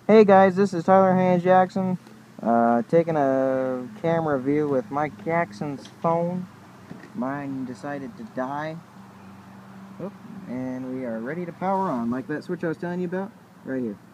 Hey guys, this is Tyler Haynes Jackson, taking a camera view with Mike Jackson's phone. Mine decided to die. Oop, and we are ready to power on, like that switch I was telling you about, right here.